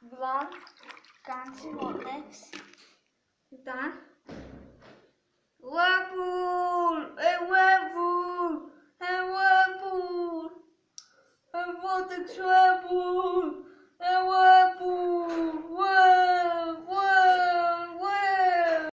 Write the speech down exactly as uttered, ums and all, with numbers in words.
blonde, ganze vortex. Dan whirlpool, a whirlpool, a whirlpool, a vortex whirlpool.